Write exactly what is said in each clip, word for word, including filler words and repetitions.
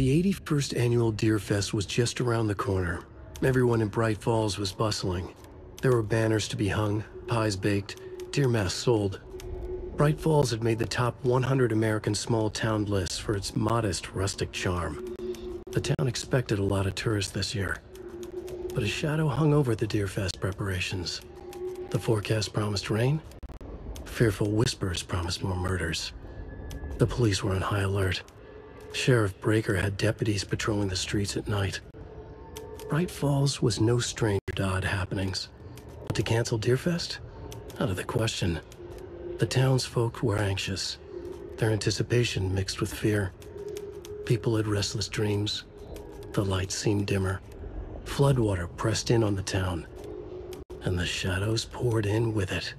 The eighty-first annual Deer Fest was just around the corner. Everyone in Bright Falls was bustling. There were banners to be hung, pies baked, deer masks sold. Bright Falls had made the top one hundred American small town lists for its modest, rustic charm. The town expected a lot of tourists this year, but a shadow hung over the Deer Fest preparations. The forecast promised rain. Fearful whispers promised more murders. The police were on high alert. Sheriff Breaker had deputies patrolling the streets at night. Bright Falls was no stranger to odd happenings. But to cancel Deerfest? Out of the question. The townsfolk were anxious, their anticipation mixed with fear. People had restless dreams. The lights seemed dimmer. Floodwater pressed in on the town, and the shadows poured in with it.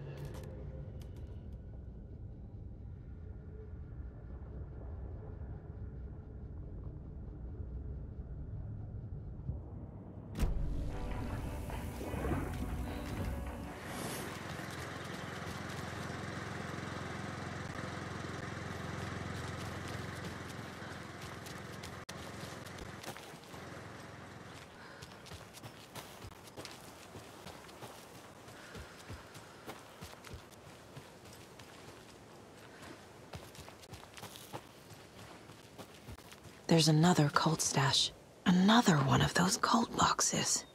There's another cult stash. Another one of those cult boxes.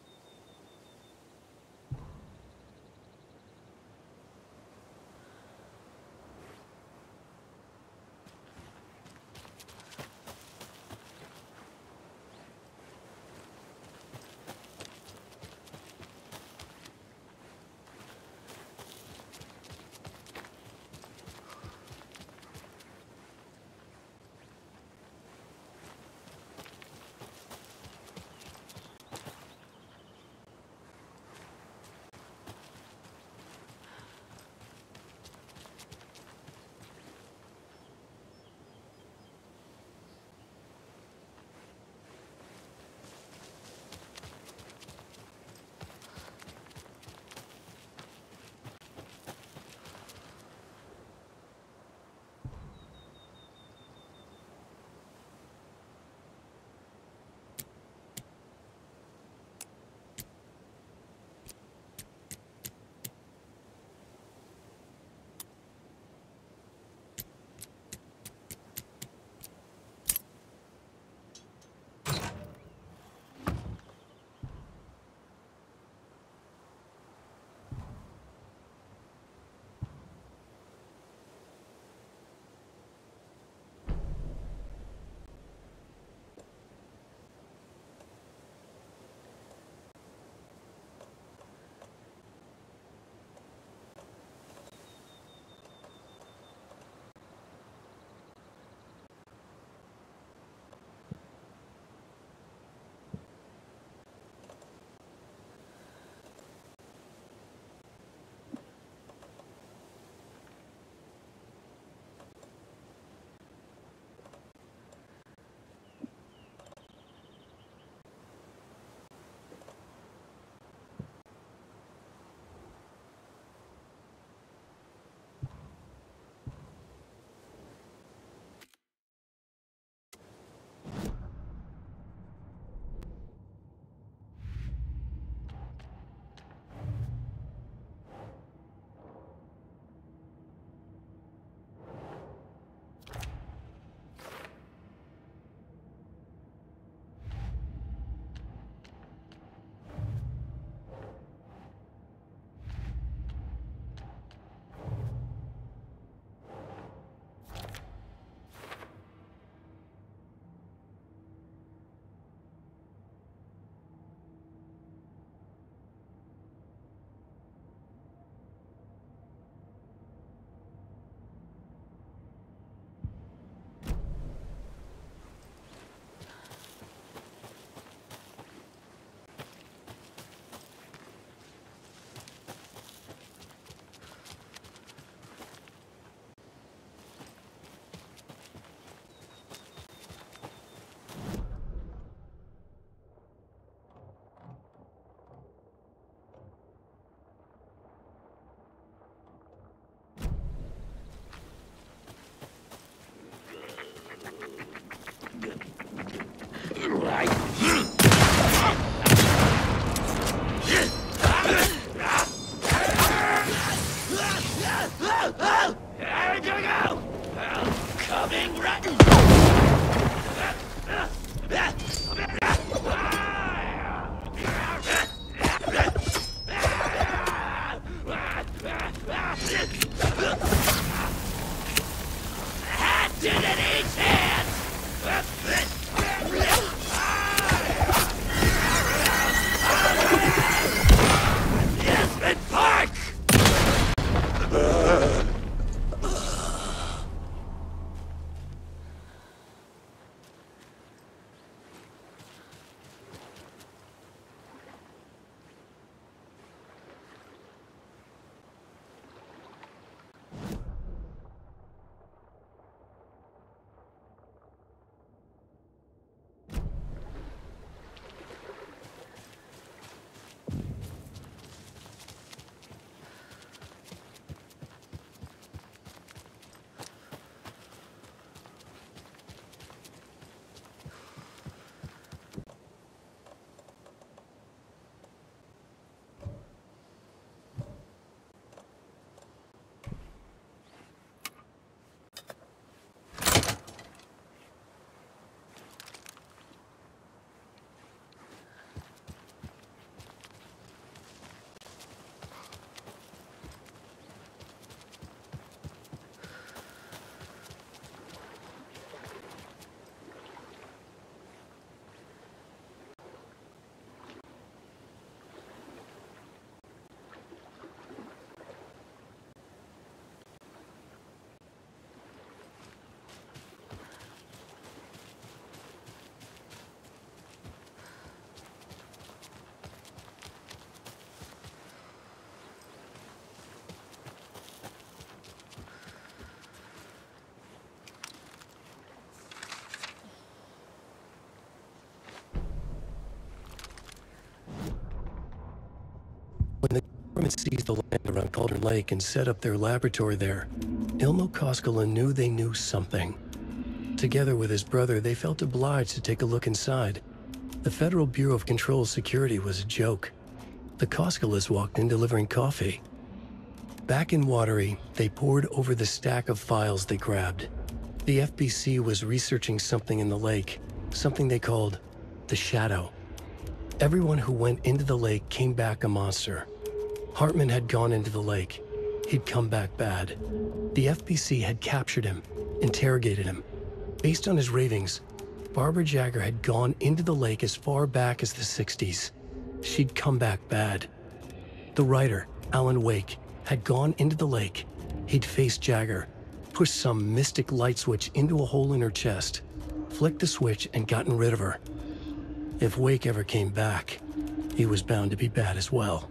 government seized the land around Cauldron Lake and set up their laboratory there. Ilmo Koskela knew they knew something. Together with his brother, they felt obliged to take a look inside. The Federal Bureau of Control Security was a joke. The Koskelas walked in delivering coffee. Back in Watery, they pored over the stack of files they grabbed. The F B C was researching something in the lake, something they called the Shadow. Everyone who went into the lake came back a monster. Hartman had gone into the lake. He'd come back bad. The F B C had captured him, interrogated him. Based on his ravings, Barbara Jagger had gone into the lake as far back as the sixties. She'd come back bad. The writer, Alan Wake, had gone into the lake. He'd faced Jagger, pushed some mystic light switch into a hole in her chest, flicked the switch and gotten rid of her. If Wake ever came back, he was bound to be bad as well.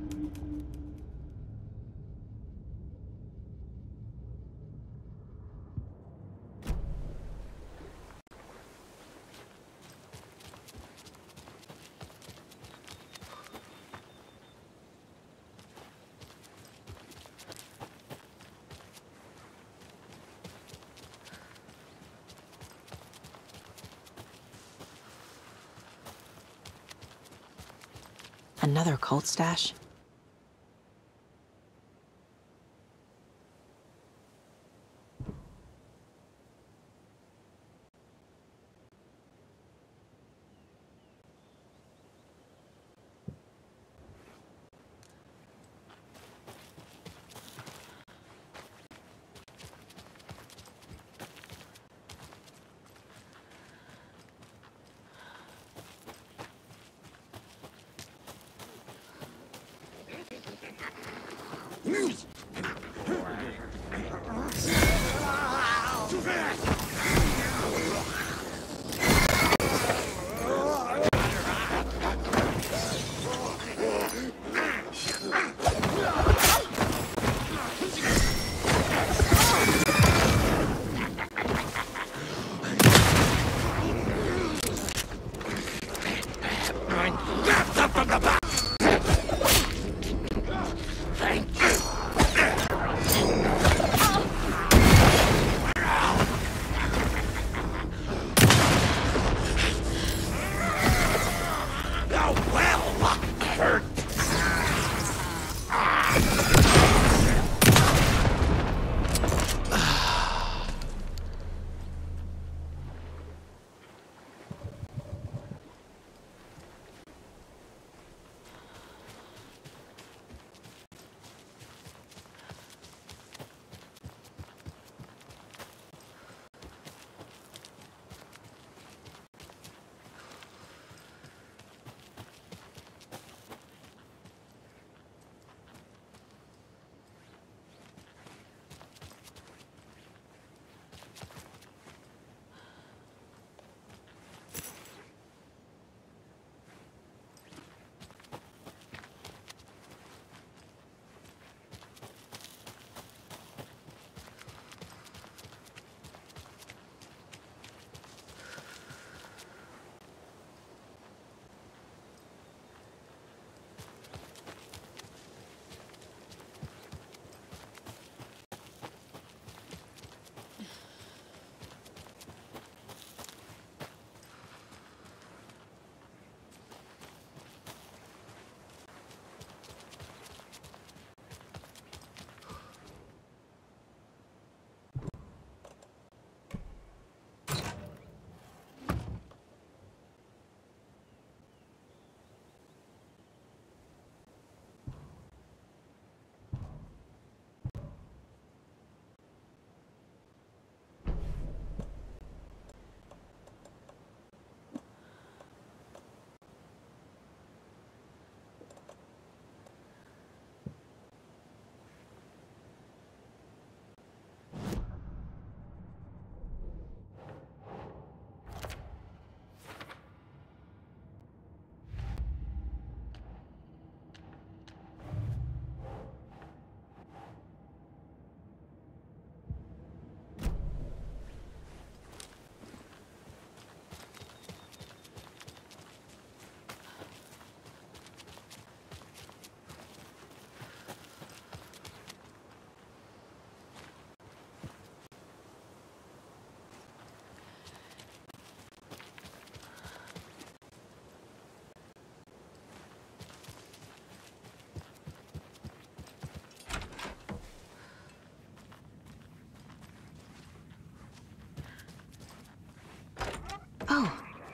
Another cult stash?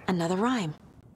Another rhyme.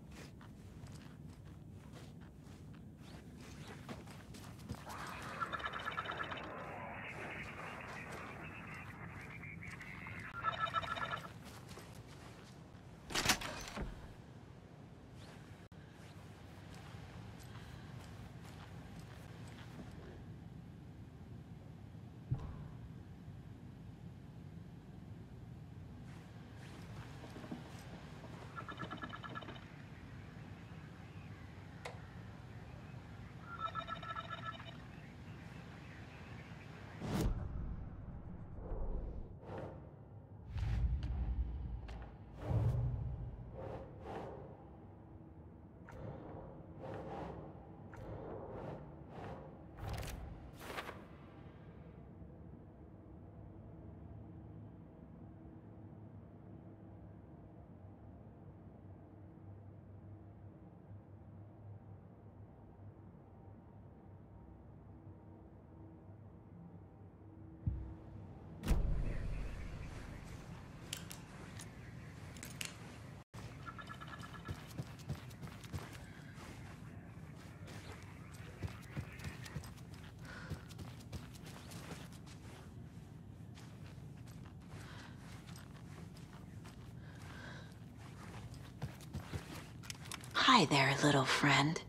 Hi there, little friend.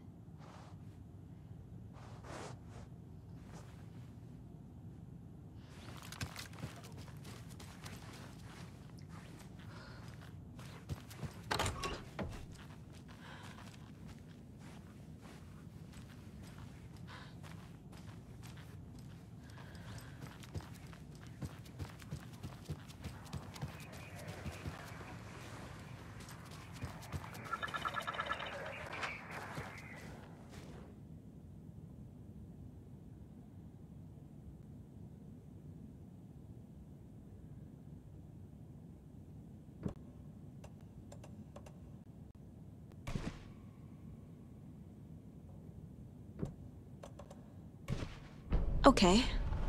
Okay.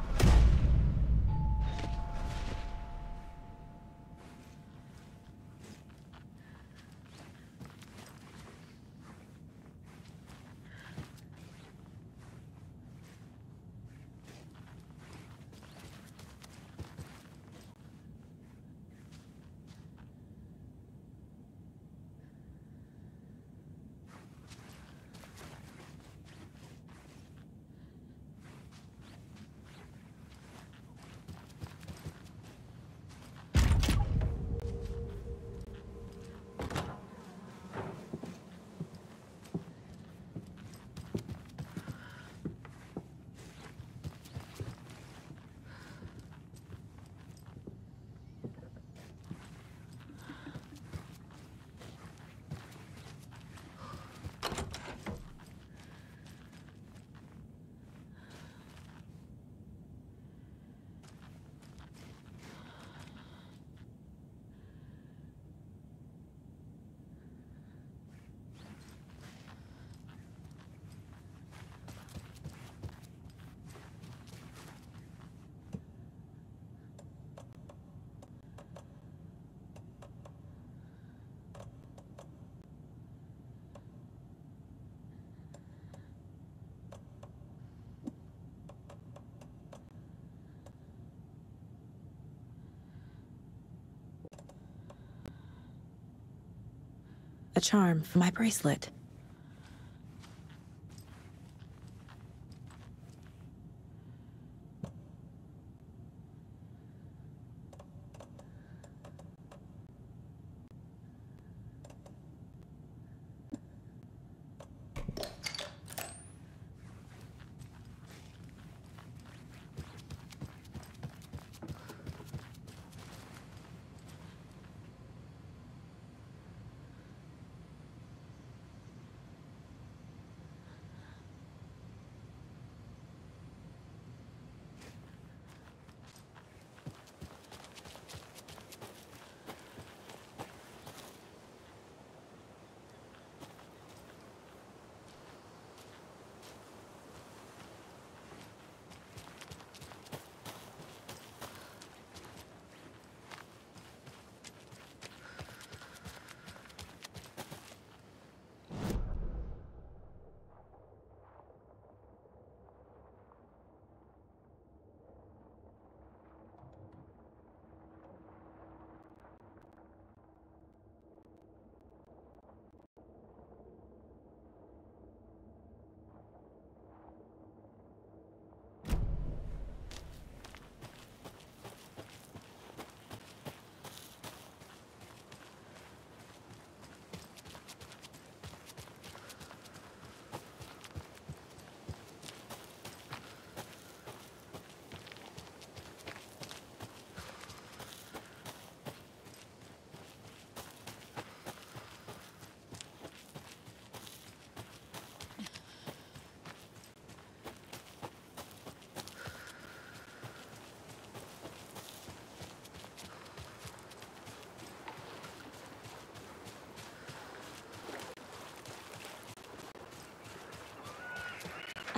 A charm for my bracelet.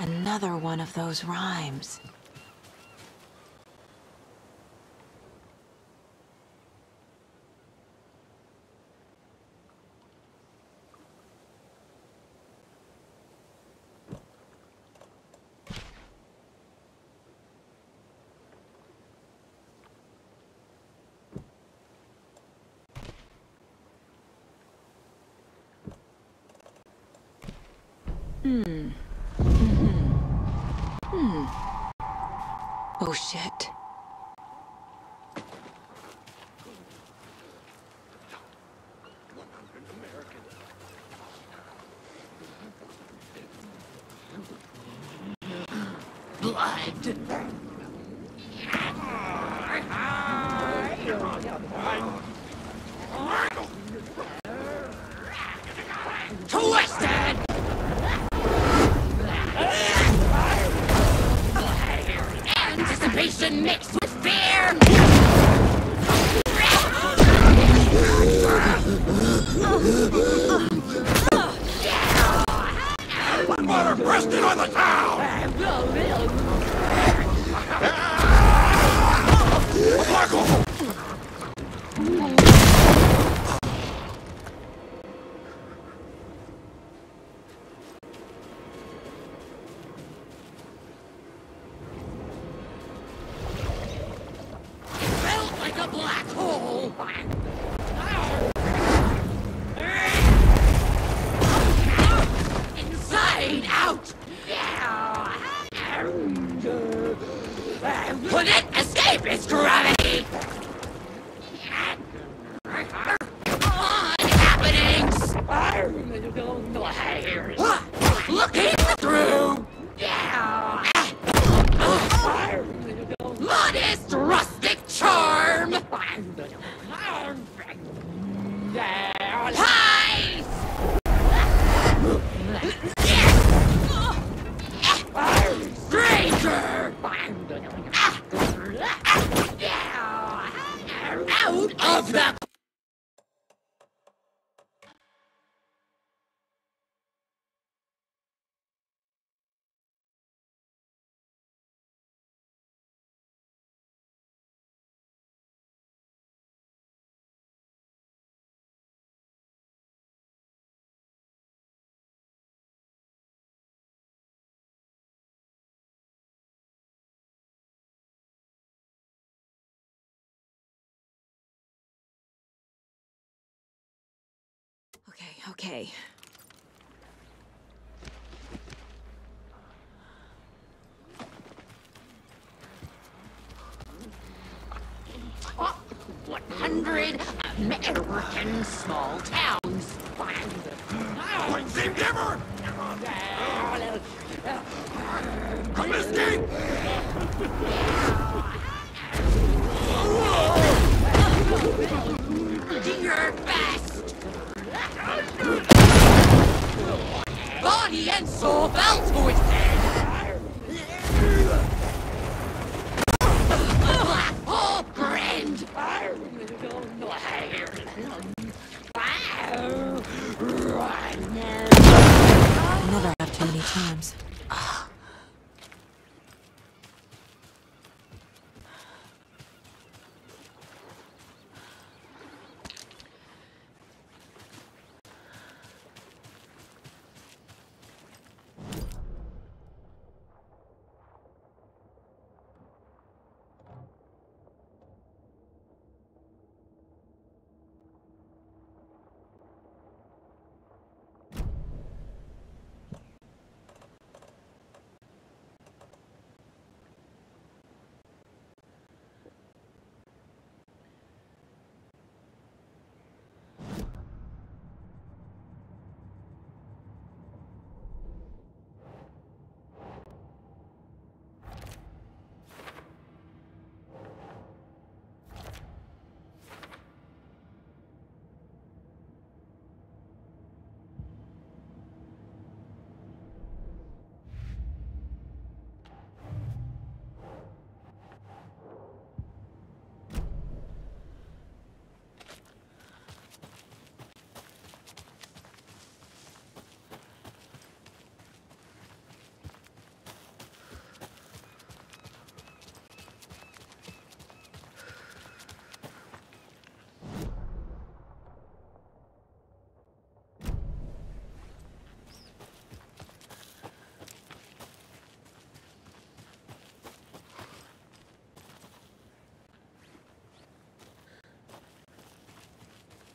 Another one of those rhymes. Hmm. Mm-hmm. Hmm. Oh, shit. Blood. Twisted! Anticipation mixed with fear! Water breasted on the town! Michael! Felt like a black hole! Inside out! Couldn't escape its gravity! Odd happenings! Looking through! Modest rustic charm! Highs! Stranger! Out of the... Okay, okay. Top one hundred American small towns. Point seem giver! Comiskey! Do your best. Body and soul fell to its head. Black hole grinned. Never have too many times.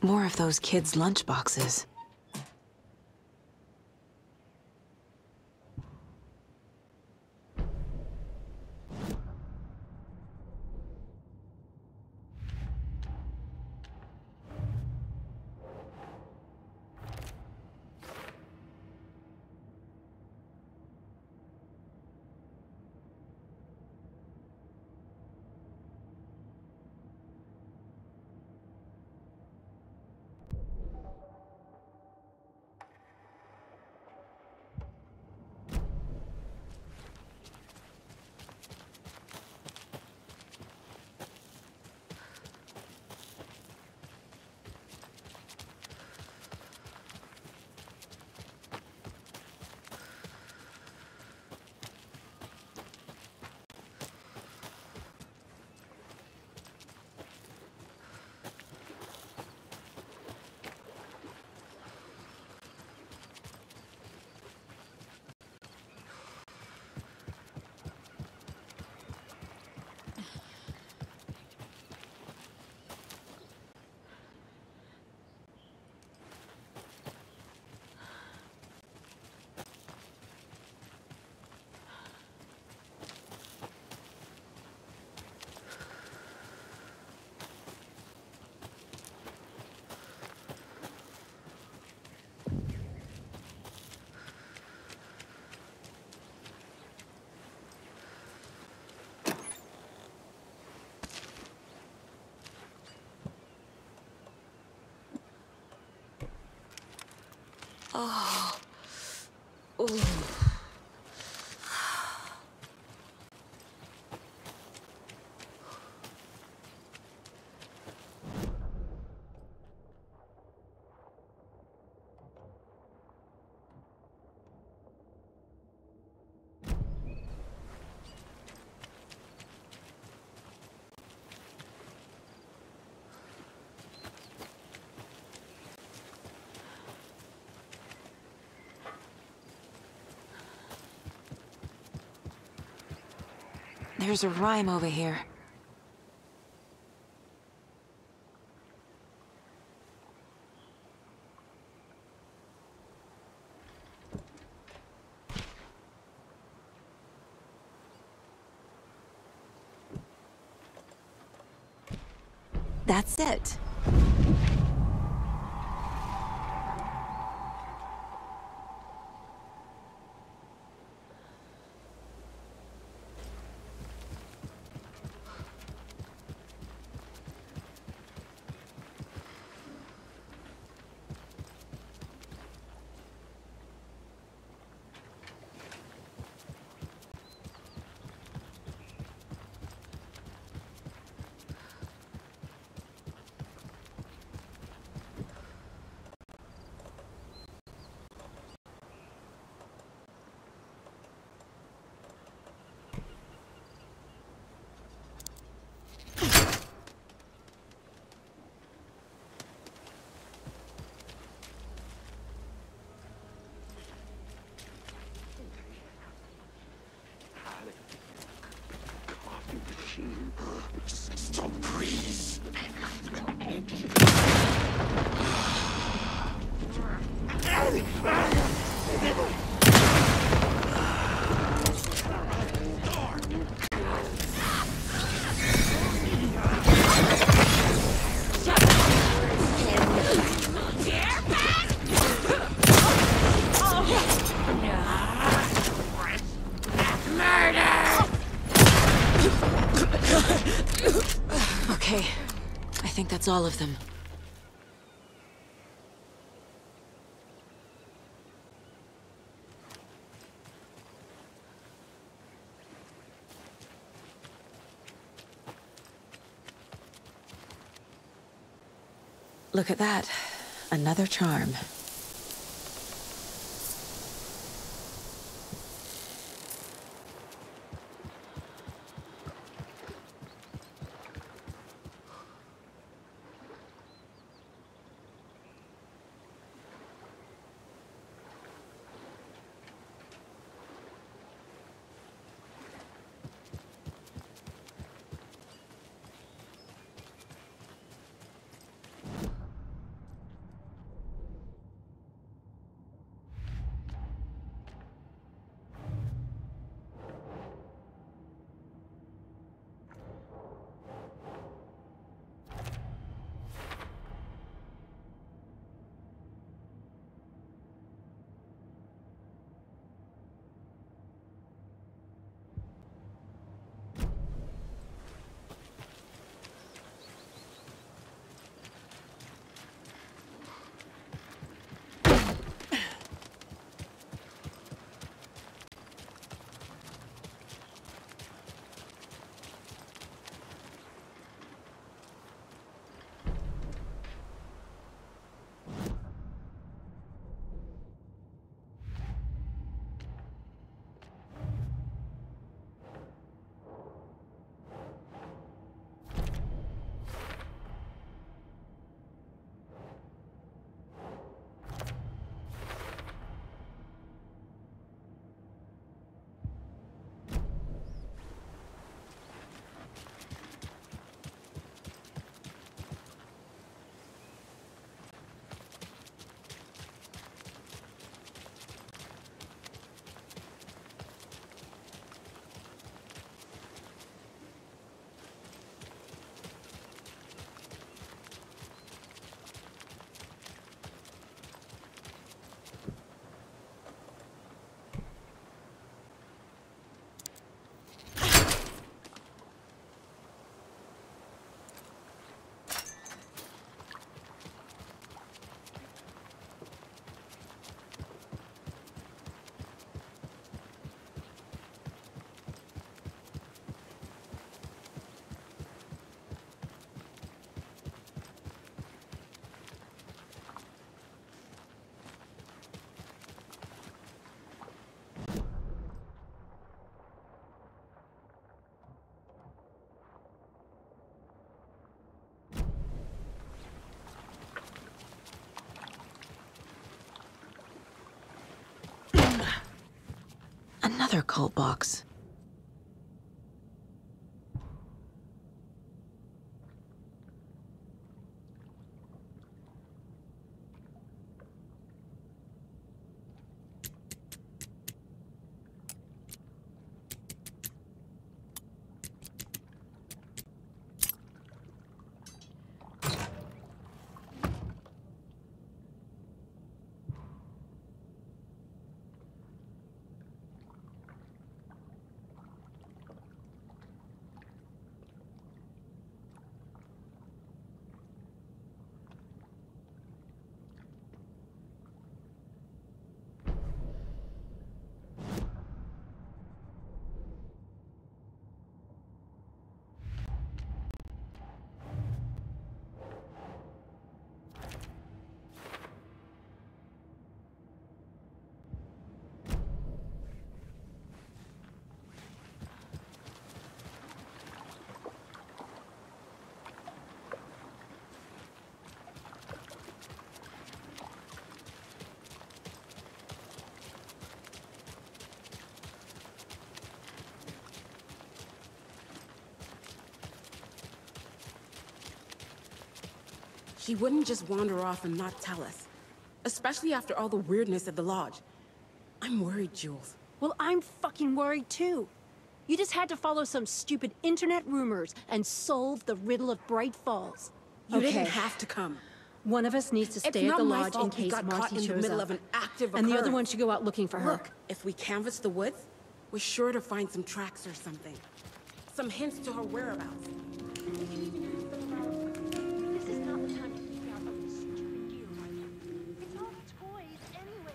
More of those kids' lunchboxes. Oh. Ooh. There's a rhyme over here. That's it. Stop, please. Okay, I think that's all of them. Look at that. Another charm. Another cult box. She wouldn't just wander off and not tell us. Especially after all the weirdness at the lodge. I'm worried, Jules. Well, I'm fucking worried too. You just had to follow some stupid internet rumors and solve the riddle of Bright Falls. You Okay. didn't have to come. One of us needs to It's stay at not the my lodge in fault we case got caught Marcy in the shows middle up. of an active And the other occurrence. one should go out looking for her. Look, if we canvass the woods, we're sure to find some tracks or something. Some hints to her whereabouts. This is not the time to freak out over this stupid deer rifle. It's all toys anyway.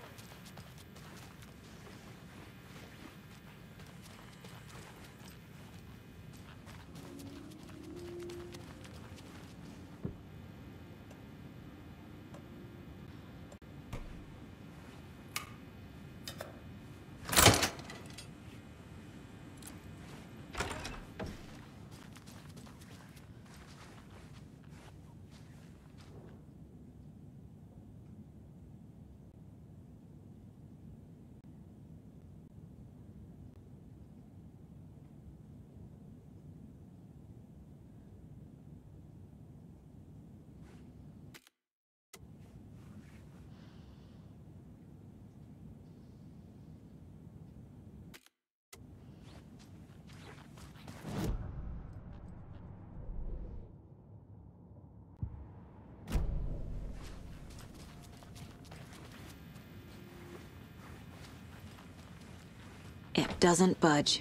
It doesn't budge.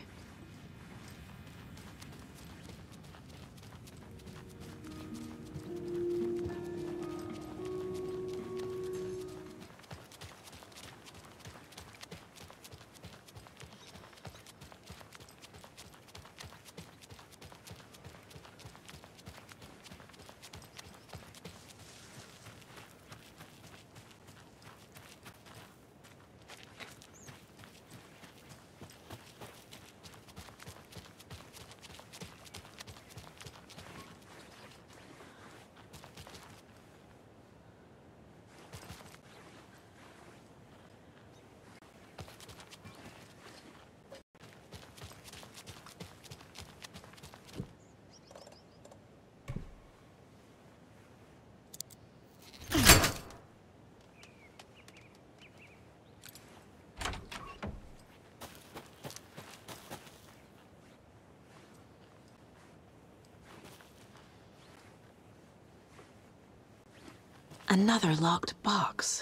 Another locked box.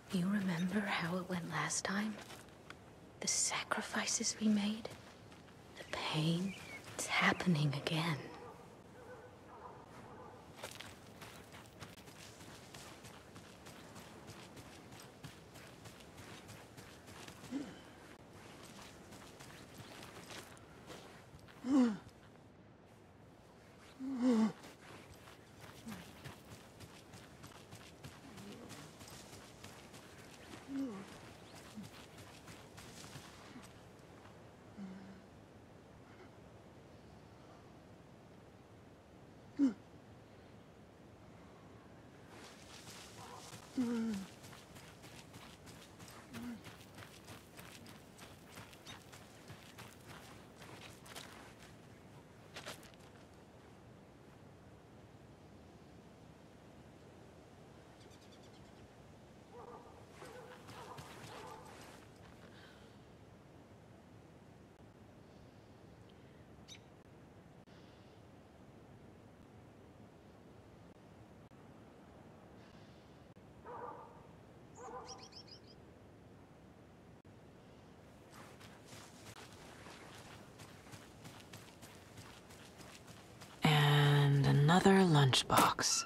You remember how it went last time? The sacrifices we made? The pain? It's happening again. And another lunchbox.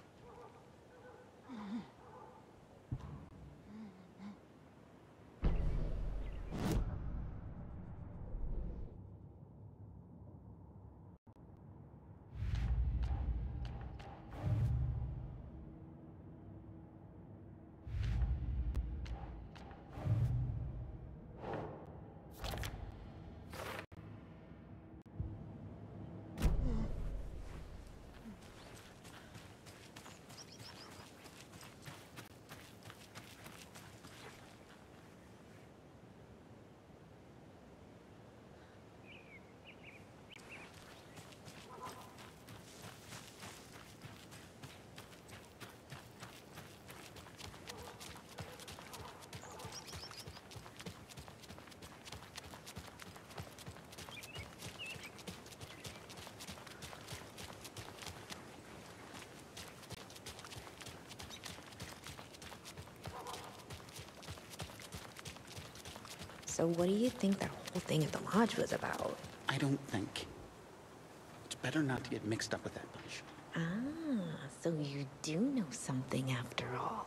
So what do you think that whole thing at the lodge was about? I don't think. It's better not to get mixed up with that bunch. Ah, so you do know something after all.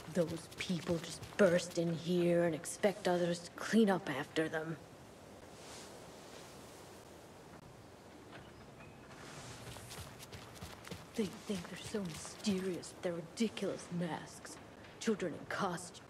Those people just burst in here and expect others to clean up after them. They think they're so mysterious with their ridiculous masks. Children in costumes.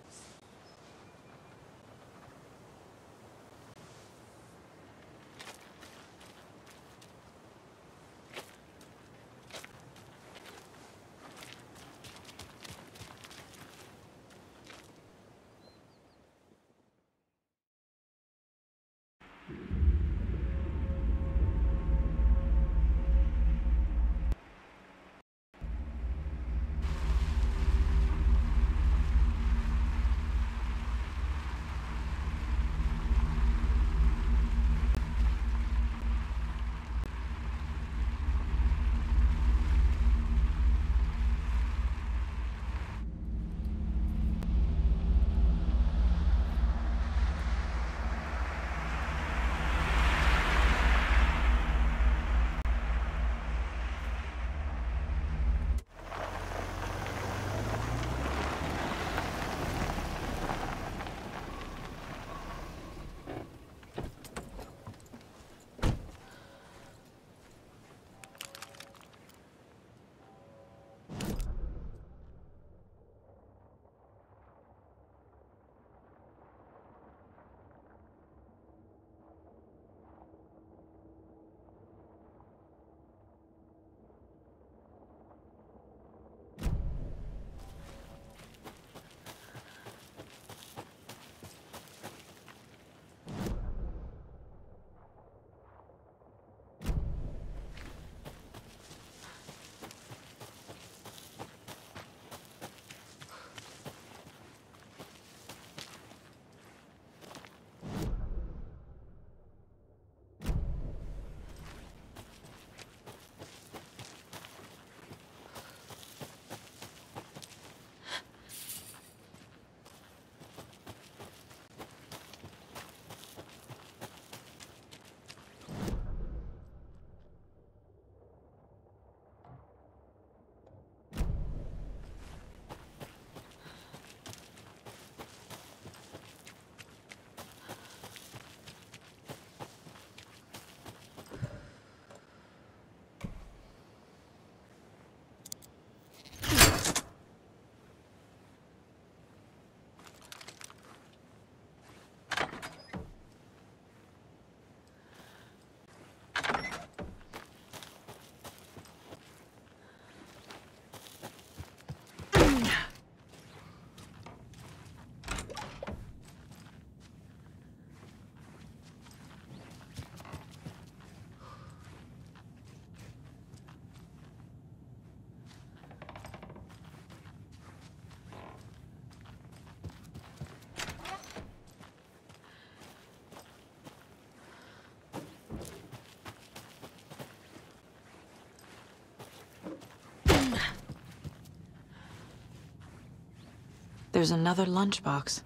There's another lunchbox.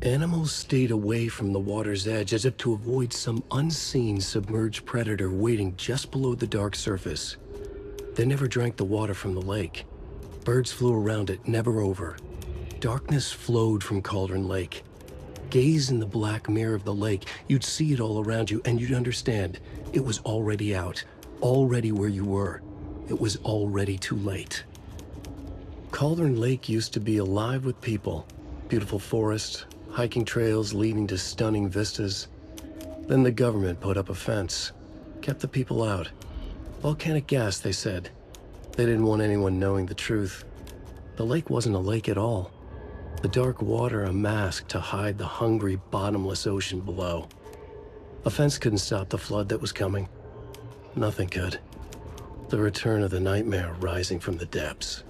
Animals stayed away from the water's edge as if to avoid some unseen submerged predator waiting just below the dark surface. They never drank the water from the lake. Birds flew around it, never over. Darkness flowed from Cauldron Lake. Gaze in the black mirror of the lake, you'd see it all around you, and you'd understand it was already out, already where you were. It was already too late. Cauldron Lake used to be alive with people. Beautiful forests, hiking trails leading to stunning vistas. Then the government put up a fence, kept the people out. Volcanic gas, they said. They didn't want anyone knowing the truth. The lake wasn't a lake at all. The dark water a mask to hide the hungry, bottomless ocean below. A fence couldn't stop the flood that was coming. Nothing could. The return of the nightmare rising from the depths.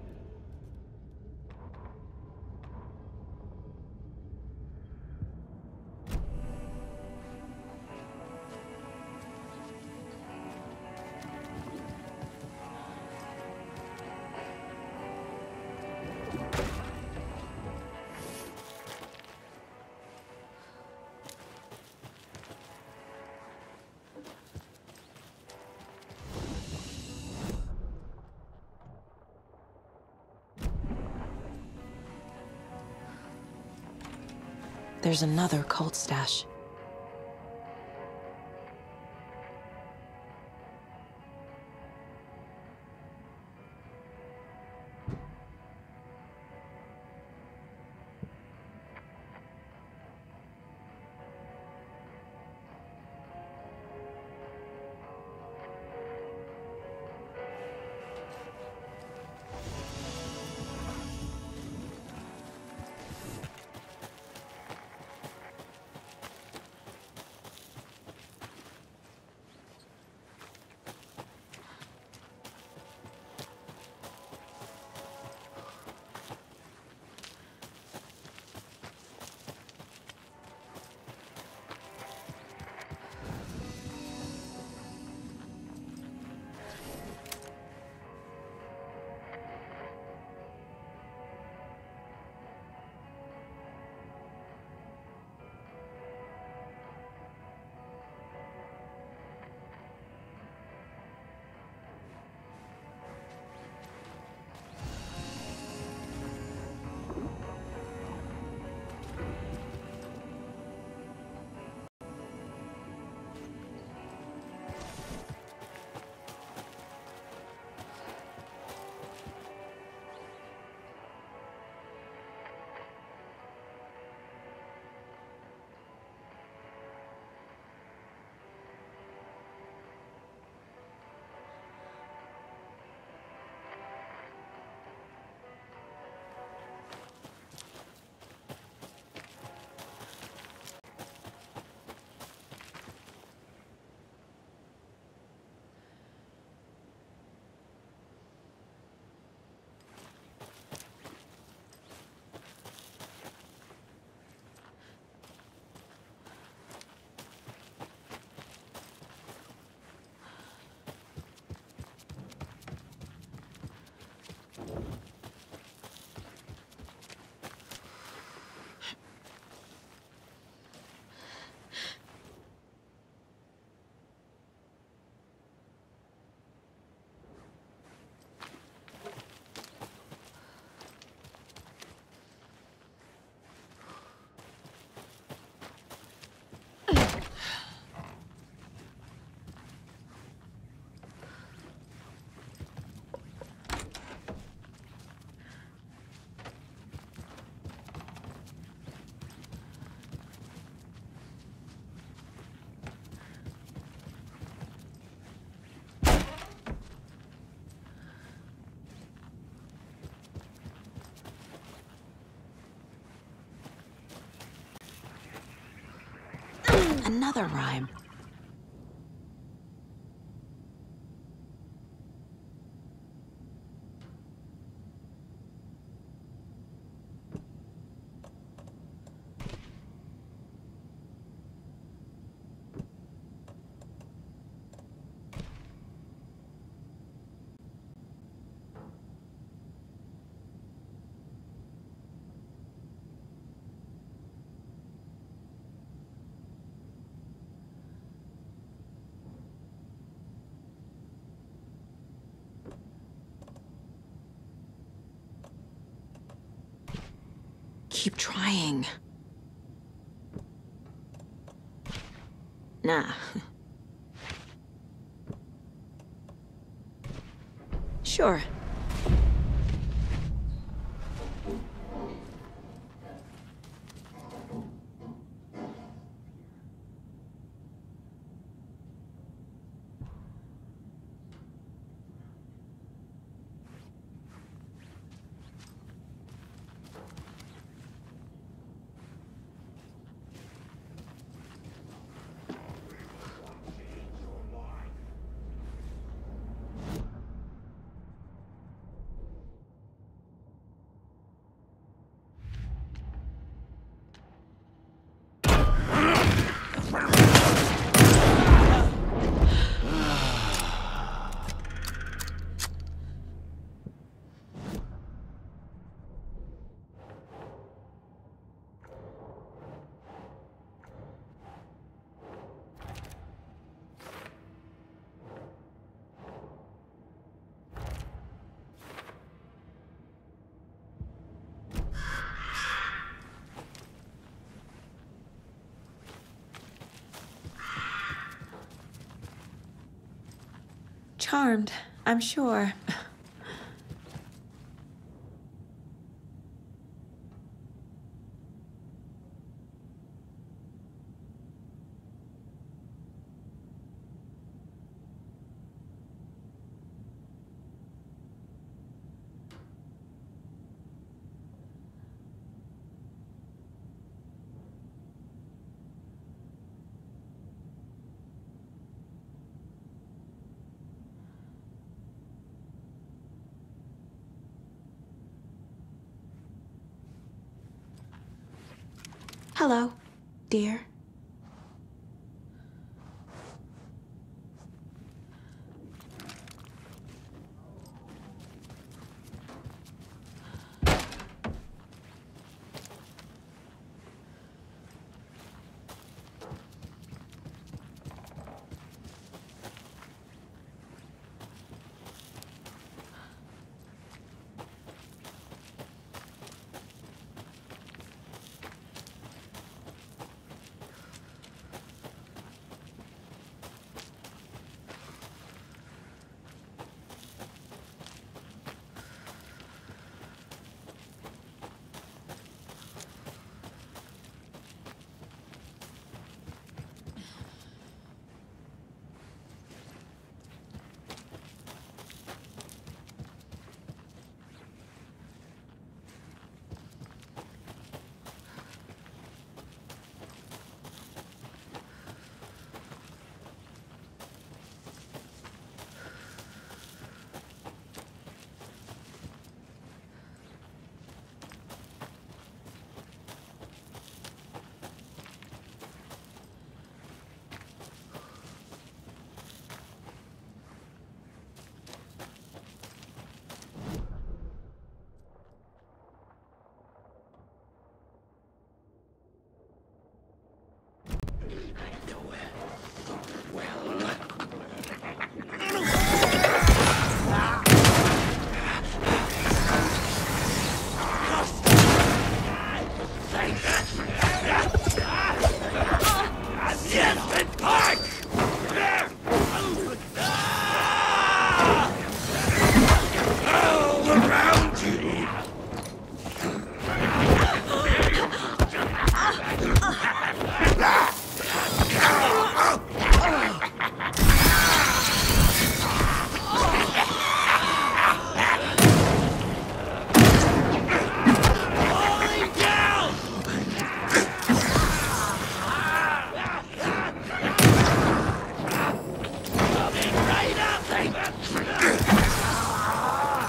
There's another cult stash. Another rhyme. Nah. Sure. Charmed, I'm sure. Hello, dear.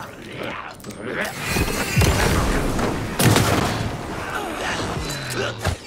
Ugh!